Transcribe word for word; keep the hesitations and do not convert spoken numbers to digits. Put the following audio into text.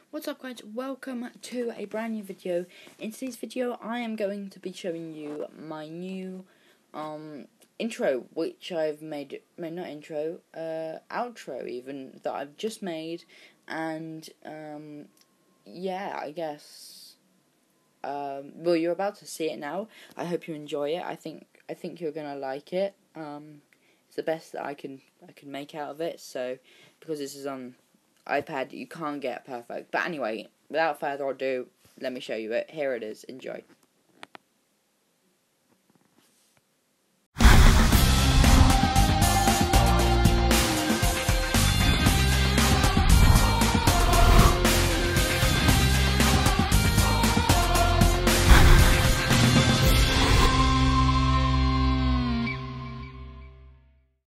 What's up, guys? Welcome to a brand new video. In today's video I am going to be showing you my new um intro, which I've made, made not intro, uh outro even, that I've just made. And um yeah, I guess um well, you're about to see it now. I hope you enjoy it. I think I think you're gonna like it. Um it's the best that I can I can make out of it, so because this is on iPad, you can't get perfect. But anyway, without further ado, let me show you it. Here it is. Enjoy.